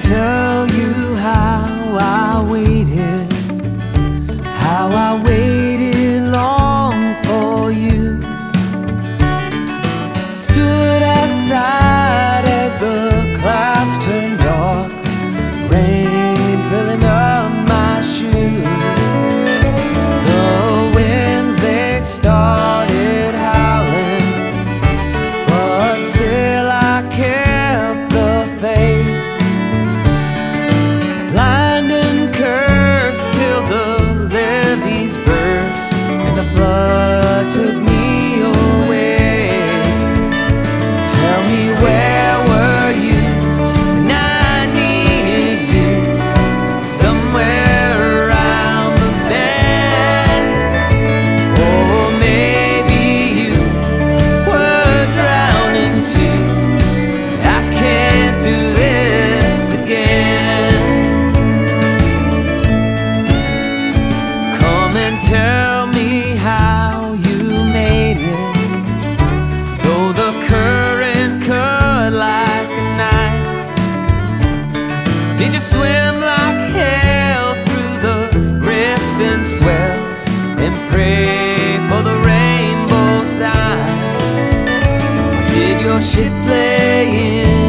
tell you how I waited long for you. Stood outside as the clouds turned dark, rain filling up my shoes. The winds, they started howling, but still I kept the faith. Blind and cursed till the levees burst and the flood took me away. Tell me, where were you when I needed you? Somewhere around the bend. Or maybe you were drowning too. I can't do this again. Come and tell me how you made it, though the current cut like a knife. Did you swim like hell through the rips and swells and pray for the rainbow sign? Or did your ship lay in